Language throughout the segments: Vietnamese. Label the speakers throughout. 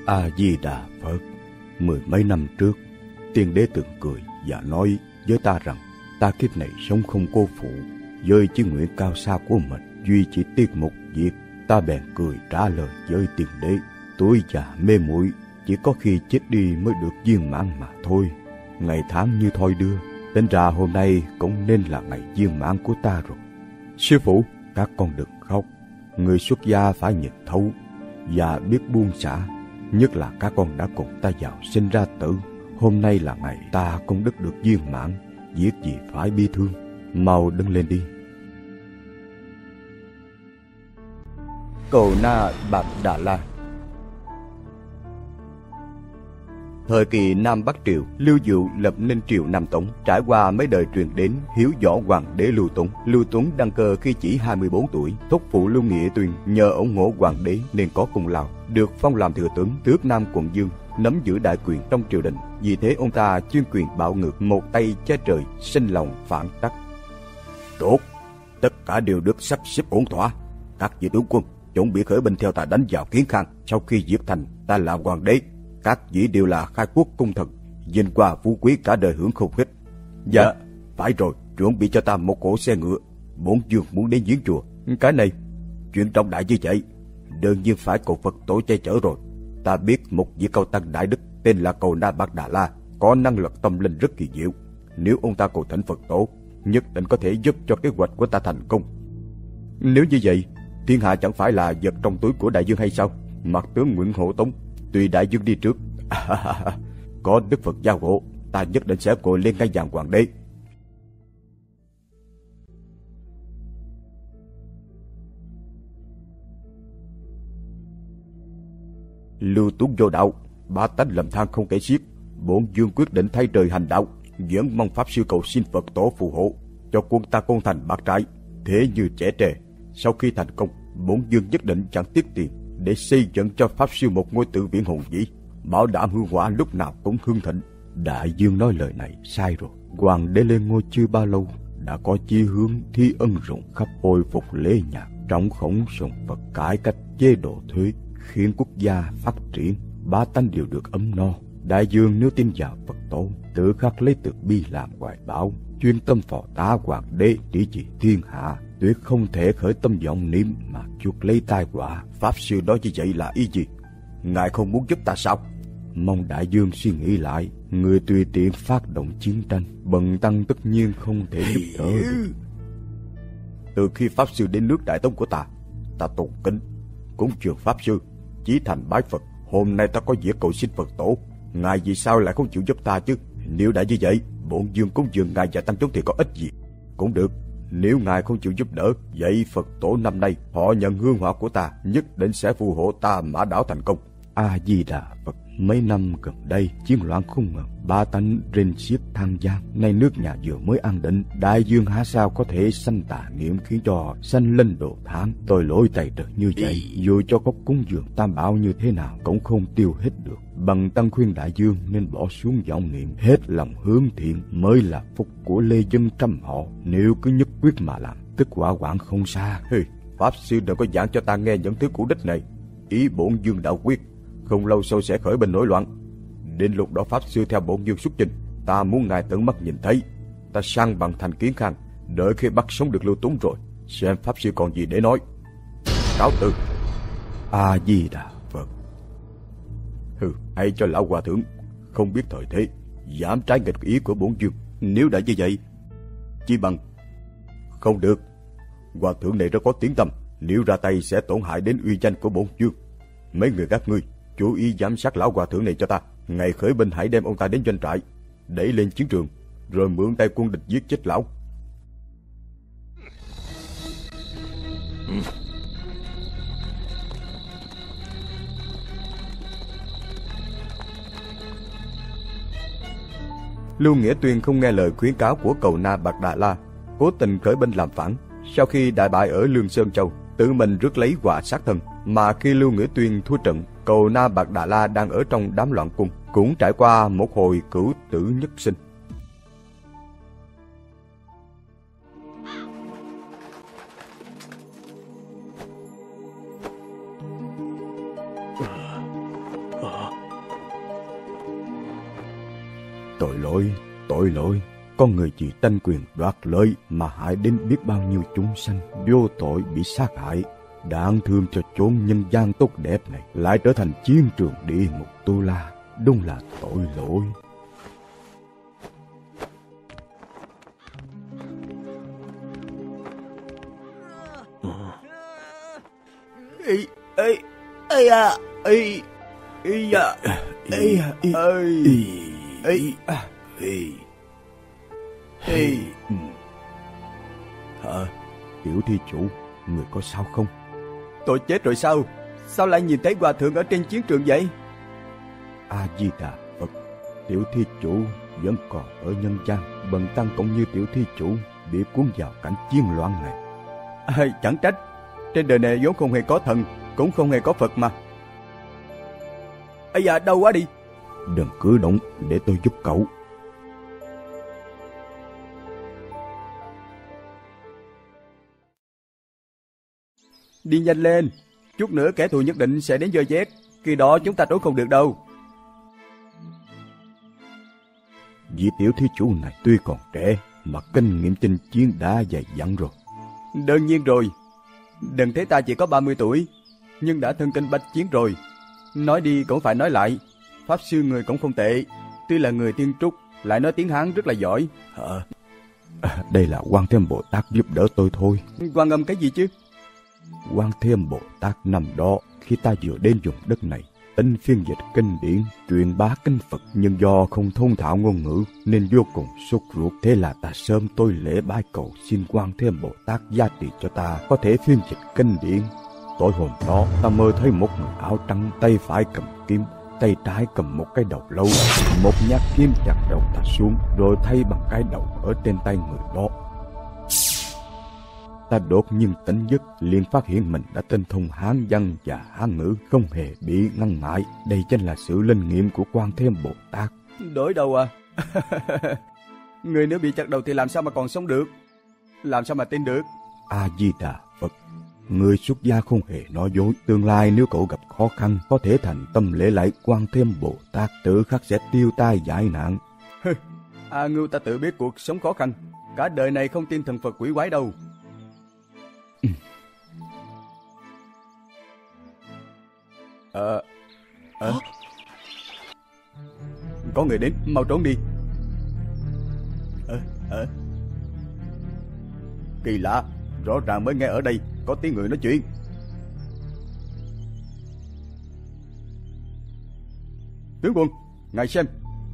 Speaker 1: A Di Đà Phật. Mười mấy năm trước, tiên đế từng cười và nói với ta rằng ta kiếp này sống không cô phụ với chí nguyện cao xa của mình, duy chỉ tiếc một việc. Ta bèn cười trả lời với tiên đế: tuổi già mê muội, chỉ có khi chết đi mới được viên mãn mà thôi. Ngày tháng như thoi đưa, tính ra hôm nay cũng nên là ngày viên mãn của ta rồi. Sư phụ, các con đừng khóc. Người xuất gia phải nhìn thấu và biết buông xả, nhất là các con đã cùng ta vào sinh ra tử. Hôm nay là ngày ta công đức được viên mãn, việc gì phải bi thương. Mau đứng lên đi. Cầu Na Bạc Đà La. Thời kỳ Nam Bắc Triều, Lưu Dụ lập nên triều Nam Tống. Trải qua mấy đời truyền đến, hiếu võ hoàng đế Lưu Tuấn. Lưu Tuấn đăng cơ khi chỉ 24 tuổi. Thúc phụ Lưu Nghĩa Tuyên nhờ ủng hộ hoàng đế nên có công lao, được phong làm thừa tướng, tước Nam quận Dương, nắm giữ đại quyền trong triều đình. Vì thế ông ta chuyên quyền bạo ngược, một tay che trời, sinh lòng phản tắc. Tốt, tất cả đều được sắp xếp ổn thỏa. Các vị tướng quân chuẩn bị khởi binh theo ta đánh vào Kiến Khang. Sau khi diệt thành, ta là hoàng đế. Các vị đều là khai quốc công thần, vinh qua phú quý cả đời hưởng không hết. Dạ, phải rồi, chuẩn bị cho ta một cỗ xe ngựa. Bổn vương muốn đến viếng chùa. Cái này, chuyện trọng đại như vậy, đương nhiên phải cầu Phật tổ che chở rồi. Ta biết một vị cao tăng đại đức tên là Cầu Na Bạc Đà La, có năng lực tâm linh rất kỳ diệu. Nếu ông ta cầu thỉnh Phật tổ, nhất định có thể giúp cho kế hoạch của ta thành công. Nếu như vậy, thiên hạ chẳng phải là vật trong túi của đại dương hay sao? Mặt tướng Nguyễn Hộ Tống tùy đại dương đi trước. Có Đức Phật gia hộ, ta nhất định sẽ ngồi lên ngai vàng hoàng đế. Lưu Tuấn vô đạo, bá tánh lầm than không kể xiết. Bổn vương quyết định thay trời hành đạo, vẫn mong pháp sư cầu xin Phật tổ phù hộ cho quân ta công thành bát trại. Thế như trẻ trẻ, sau khi thành công, bổn vương nhất định chẳng tiếc tiền để xây dựng cho pháp sư một ngôi tự viện hùng vĩ, bảo đảm hương hỏa lúc nào cũng hưng thịnh. Đại dương nói lời này sai rồi. Hoàng đế lên ngôi chưa bao lâu đã có chí hướng thi ân rộng khắp, hồi phục lễ nhạc, trọng khổng sùng Phật, cải cách chế độ thuế, khiến quốc gia phát triển, bá tánh đều được ấm no. Đại dương nếu tin vào Phật tổ, tự khắc lấy từ bi làm hoài bão, chuyên tâm phò tá hoàng đế trị trị thiên hạ, tuyệt không thể khởi tâm vọng niệm mà chuốc lấy tai họa. Pháp sư nói như vậy là ý gì? Ngài không muốn giúp ta sao? Mong đại dương suy nghĩ lại. Người tùy tiện phát động chiến tranh, bần tăng tất nhiên không thể giúp đỡ được. Từ khi pháp sư đến nước Đại Tống của ta tôn kính cúng dường pháp sư, chí thành bái Phật. Hôm nay ta có việc cầu xin Phật tổ, ngài vì sao lại không chịu giúp ta chứ? Nếu đã như vậy, bổn vương cúng dường ngài và tăng chúng thì có ích gì? Cũng được, nếu ngài không chịu giúp đỡ, vậy Phật tổ năm nay họ nhận hương hỏa của ta, nhất định sẽ phù hộ ta mã đảo thành công. A Di Đà Phật. Mấy năm gần đây chiến loạn không ngừng, ba tánh rên xiết than gian. Nay nước nhà vừa mới an định, đại dương há sao có thể sanh tà niệm khiến cho sanh linh đồ thán, tội lỗi tày trời như vậy. Dù cho có cúng dường tam bảo như thế nào cũng không tiêu hết được. Bằng tăng khuyên đại dương nên bỏ xuống vọng niệm, hết lòng hướng thiện mới là phúc của lê dân trăm họ. Nếu cứ nhất quyết mà làm, tức quả quảng không xa. Pháp sư đừng có giảng cho ta nghe những thứ cũ đích này. Ý bổn vương đã quyết, không lâu sau sẽ khởi binh nổi loạn. Đến lúc đó pháp sư theo bổn vương xuất chinh, ta muốn ngài tận mắt nhìn thấy. Ta sang bằng thành Kiến Khang, đợi khi bắt sống được Lưu Tuấn rồi, xem pháp sư còn gì để nói. Cáo từ. A Di Đà Phật. Hay cho lão hòa thượng không biết thời thế, dám trái nghịch ý của bổn vương. Nếu đã như vậy, chi bằng không được. Hòa thượng này rất có tiếng tăm, nếu ra tay sẽ tổn hại đến uy danh của bổn vương. Mấy người các ngươi chú ý giám sát lão hòa thượng này cho ta. Ngày khởi binh hãy đem ông ta đến doanh trại, đẩy lên chiến trường, rồi mượn tay quân địch giết chết lão. Lưu Nghĩa Tuyên không nghe lời khuyến cáo của Cầu Na Bạc Đà La, cố tình khởi binh làm phản. Sau khi đại bại ở Lương Sơn Châu, tự mình rước lấy họa sát thân. Mà khi Lưu Nghĩa Tuyên thua trận, Cầu Na Bạc Đà La đang ở trong đám loạn cung, cũng trải qua một hồi cửu tử nhất sinh. Tội lỗi. Con người chỉ tranh quyền đoạt lợi mà hại đến biết bao nhiêu chúng sanh vô tội bị sát hại. Đáng thương cho chốn nhân gian tốt đẹp này lại trở thành chiến trường địa ngục Tu La. Đúng là tội lỗi. Tiểu thi chủ, người có sao không?
Speaker 2: Tôi chết rồi sao? Sao lại nhìn thấy hòa thượng ở trên chiến trường vậy?
Speaker 1: A Di Đà Phật. Tiểu thi chủ vẫn còn ở nhân gian. Bần tăng cũng như tiểu thi chủ bị cuốn vào cảnh chiến loạn này.
Speaker 2: Chẳng trách. Trên đời này vốn không hề có thần, cũng không hề có Phật mà. Ây da, đau quá đi.
Speaker 1: Đừng cử động, để tôi giúp cậu.
Speaker 2: Đi nhanh lên, chút nữa kẻ thù nhất định sẽ đến dò xét. Khi đó chúng ta trốn không được đâu.
Speaker 1: Vị tiểu thi chủ này tuy còn trẻ mà kinh nghiệm chinh chiến đã dày dặn rồi.
Speaker 2: Đương nhiên rồi. Đừng thấy ta chỉ có 30 tuổi, nhưng đã thân kinh bách chiến rồi. Nói đi cũng phải nói lại, pháp sư người cũng không tệ. Tuy là người Thiên Trúc, lại nói tiếng Hán rất là giỏi.
Speaker 1: Đây là Quan Thêm Bồ Tát giúp đỡ tôi thôi.
Speaker 2: Quan Âm cái gì chứ?
Speaker 1: Quan Thêm Bồ Tát năm đó khi ta vừa đến vùng đất này, tính phiên dịch kinh điển, truyền bá kinh Phật, nhưng do không thông thạo ngôn ngữ nên vô cùng sốt ruột. Thế là ta sớm tôi lễ bái cầu xin Quan Thêm Bồ Tát gia trì cho ta có thể phiên dịch kinh điển. Tối hôm đó ta mơ thấy một người áo trắng, tay phải cầm kiếm, tay trái cầm một cái đầu lâu, một nhát kiếm chặt đầu ta xuống rồi thay bằng cái đầu ở trên tay người đó. Ta đột nhiên tỉnh giấc, liền phát hiện mình đã tinh thông Hán văn và Hán ngữ, không hề bị ngăn ngại. Đây chính là sự linh nghiệm của Quan Thêm Bồ Tát.
Speaker 2: Đổi đầu à? Người nếu bị chặt đầu thì làm sao mà còn sống được? Làm sao mà tin được?
Speaker 1: A Di Đà Phật. Người xuất gia không hề nói dối. Tương lai nếu cậu gặp khó khăn, có thể thành tâm lễ lại Quan Thêm Bồ Tát, tự khắc sẽ tiêu tai giải nạn.
Speaker 2: A Ngưu ta tự biết cuộc sống khó khăn, cả đời này không tin thần Phật quỷ quái đâu. Có người đến, mau trốn đi. Kỳ lạ, rõ ràng mới nghe ở đây có tiếng người nói chuyện. Tướng quân, ngài xem.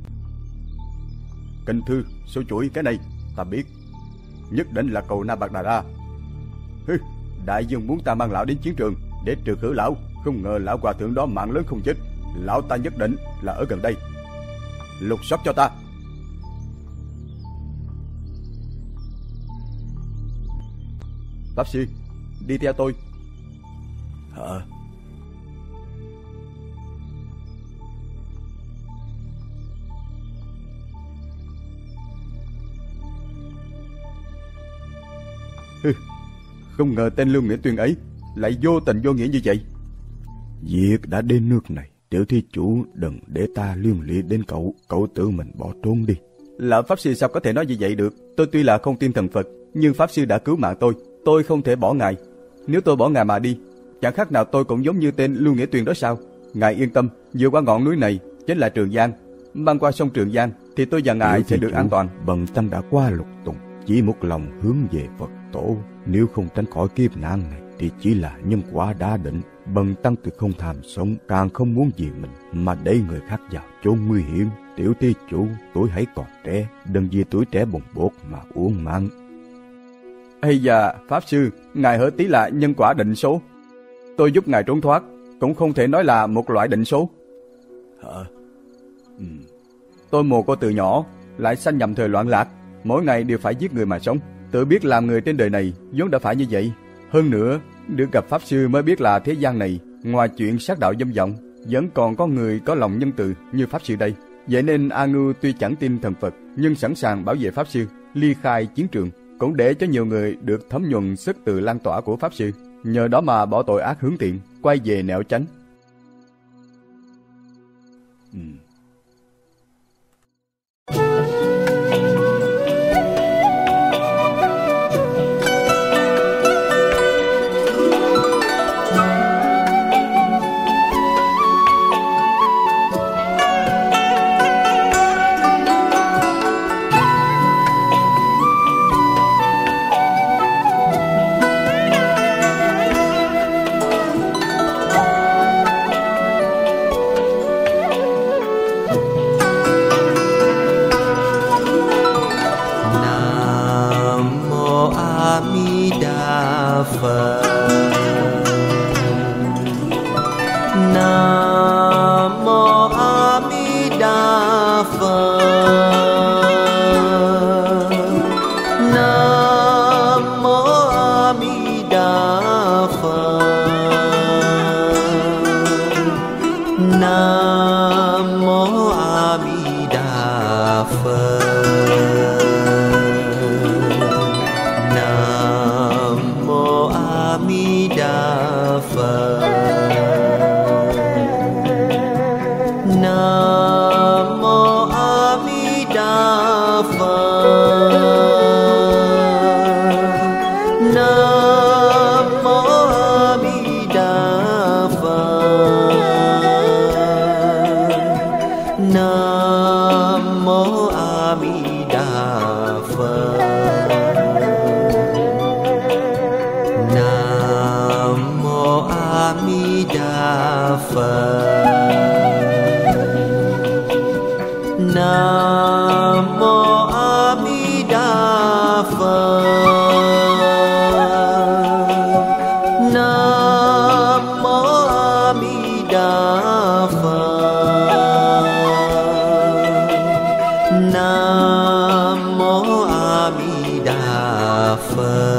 Speaker 2: Kinh thư, số chuỗi cái này, ta biết. Nhất định là cầu Na Bạc Đà Ra. Đại dương muốn ta mang lão đến chiến trường để trừ khử lão, không ngờ lão hòa thượng đó mạng lớn không chết. Lão ta nhất định là ở gần đây. Lục soát cho ta. Pháp sư, đi theo tôi. Không ngờ tên Lưu Nghĩa Tuyên ấy lại vô tình vô nghĩa như vậy.
Speaker 1: Việc đã đến nước này, tiểu thi chủ đừng để ta liên lụy đến cậu. Cậu tự mình bỏ trốn đi.
Speaker 2: Lão pháp sư sao có thể nói như vậy được? Tôi tuy là không tin thần Phật, nhưng pháp sư đã cứu mạng tôi không thể bỏ ngài. Nếu tôi bỏ ngài mà đi, chẳng khác nào tôi cũng giống như tên Lưu Nghĩa Tuyên đó sao? Ngài yên tâm, vượt qua ngọn núi này chính là Trường Giang. Băng qua sông Trường Giang thì tôi và ngài sẽ được an toàn.
Speaker 1: Bần tăng đã qua lục tùng, chỉ một lòng hướng về Phật tổ. Nếu không tránh khỏi kiếp nạn này thì chỉ là nhân quả đã định. Bần tăng tuyệt không tham sống, càng không muốn vì mình mà đẩy người khác vào chốn nguy hiểm. Tiểu thi chủ, tuổi hãy còn trẻ, đừng vì tuổi trẻ bồng bột mà uổng mạng.
Speaker 2: Ây da, pháp sư, ngài hở tí là nhân quả định số. Tôi giúp ngài trốn thoát cũng không thể nói là một loại định số. Tôi mồ côi từ nhỏ, lại sanh nhầm thời loạn lạc, mỗi ngày đều phải giết người mà sống. Tự biết làm người trên đời này vốn đã phải như vậy. Hơn nữa, được gặp pháp sư mới biết là thế gian này, ngoài chuyện sát đạo dâm vọng, vẫn còn có người có lòng nhân từ như pháp sư đây. Vậy nên A Ngưu tuy chẳng tin thần Phật, nhưng sẵn sàng bảo vệ pháp sư, ly khai chiến trường, cũng để cho nhiều người được thấm nhuần sức từ lan tỏa của pháp sư. Nhờ đó mà bỏ tội ác hướng thiện, quay về nẻo chánh.
Speaker 3: Phật. Nam mô A Di Đà Phật. Nam mô A Di Đà Phật. Nam mô A Di Đà Phật. Nam mô A Di Đà Phật. Nam mô A Di Đà Phật. Nam mô A Di Đà Phật. Nam mô A Di Đà Phật. Nam mô A Di Đà Phật. Nam mô A Di Đà Phật. Nam mô A Di Đà Phật. Nam mô A Di Đà Phật.